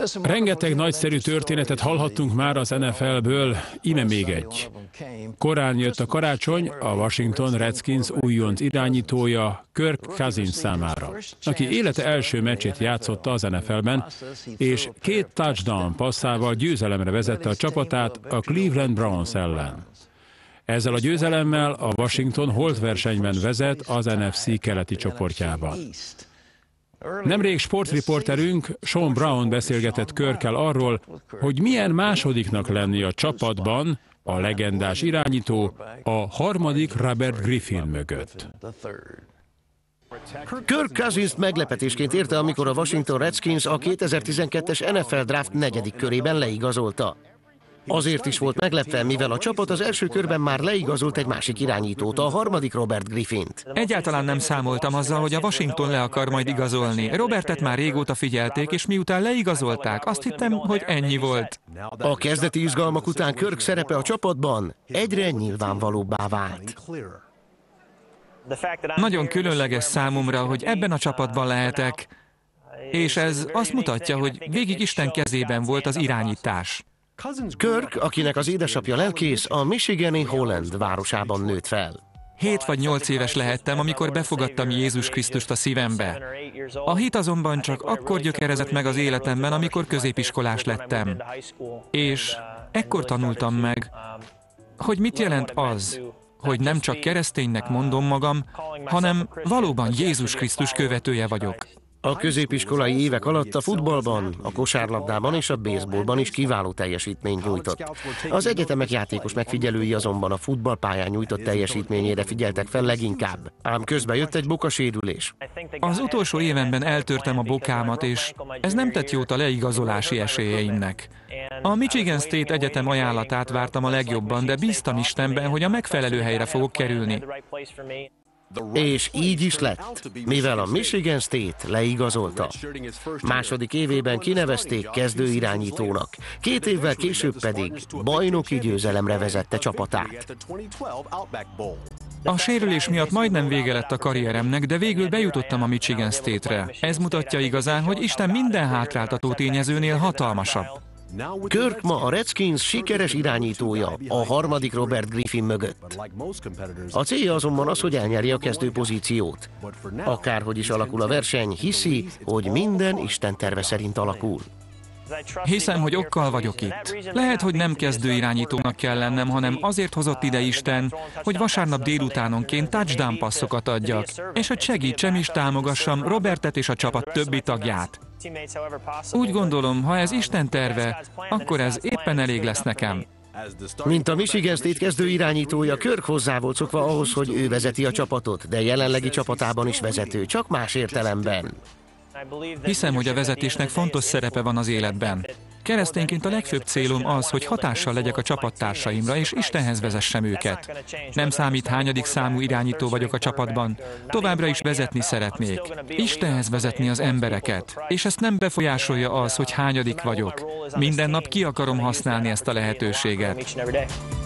Rengeteg nagyszerű történetet hallhattunk már az NFL-ből, íme még egy. Korán jött a karácsony a Washington Redskins újonc irányítója Kirk Cousins számára, aki élete első meccsét játszotta az NFL-ben, és 2 touchdown passzával győzelemre vezette a csapatát a Cleveland Browns ellen. Ezzel a győzelemmel a Washington holtversenyben vezet az NFC keleti csoportjában. Nemrég sportriporterünk Sean Brown beszélgetett Kirkkel arról, hogy milyen másodiknak lenni a csapatban a legendás irányító a harmadik Robert Griffin mögött. Kirk Cousins meglepetésként érte, amikor a Washington Redskins a 2012-es NFL Draft 4. körében leigazolta. Azért is volt meglepve, mivel a csapat az első körben már leigazolt egy másik irányítót, a harmadik Robert Griffint. Egyáltalán nem számoltam azzal, hogy a Washington le akar majd igazolni. Robertet már régóta figyelték, és miután leigazolták, azt hittem, hogy ennyi volt. A kezdeti izgalmak után Kirk szerepe a csapatban egyre nyilvánvalóbbá vált. Nagyon különleges számomra, hogy ebben a csapatban lehetek, és ez azt mutatja, hogy végig Isten kezében volt az irányítás. Kirk, akinek az édesapja lelkész, a michigani Holland városában nőtt fel. 7 vagy 8 éves lehettem, amikor befogadtam Jézus Krisztust a szívembe. A hit azonban csak akkor gyökerezett meg az életemben, amikor középiskolás lettem. És ekkor tanultam meg, hogy mit jelent az, hogy nem csak kereszténynek mondom magam, hanem valóban Jézus Krisztus követője vagyok. A középiskolai évek alatt a futballban, a kosárlabdában és a baseballban is kiváló teljesítményt nyújtott. Az egyetemek játékos megfigyelői azonban a futballpályán nyújtott teljesítményére figyeltek fel leginkább, ám közben jött egy bokasérülés. Az utolsó évemben eltörtem a bokámat, és ez nem tett jót a leigazolási esélyeimnek. A Michigan State Egyetem ajánlatát vártam a legjobban, de bíztam Istenben, hogy a megfelelő helyre fogok kerülni. És így is lett, mivel a Michigan State leigazolta. Második évében kinevezték kezdőirányítónak, 2 évvel később pedig bajnoki győzelemre vezette csapatát. A sérülés miatt majdnem vége lett a karrieremnek, de végül bejutottam a Michigan State-re. Ez mutatja igazán, hogy Isten minden hátráltató tényezőnél hatalmasabb. Kirk ma a Redskins sikeres irányítója, a harmadik Robert Griffin mögött. A célja azonban az, hogy elnyerje a kezdő pozíciót. Akárhogy is alakul a verseny, hiszi, hogy minden Isten terve szerint alakul. Hiszem, hogy okkal vagyok itt. Lehet, hogy nem kezdő irányítónak kell lennem, hanem azért hozott ide Isten, hogy vasárnap délutánonként touchdown passzokat adjak, és hogy segítsem és támogassam Robertet és a csapat többi tagját. Úgy gondolom, ha ez Isten terve, akkor ez éppen elég lesz nekem. Mint a Michigan State kezdő irányítója, Kirk hozzá volt szokva ahhoz, hogy ő vezeti a csapatot, de jelenlegi csapatában is vezető, csak más értelemben. Hiszem, hogy a vezetésnek fontos szerepe van az életben. Keresztényként a legfőbb célom az, hogy hatással legyek a csapattársaimra, és Istenhez vezessem őket. Nem számít, hányadik számú irányító vagyok a csapatban, továbbra is vezetni szeretnék. Istenhez vezetni az embereket, és ezt nem befolyásolja az, hogy hányadik vagyok. Minden nap ki akarom használni ezt a lehetőséget.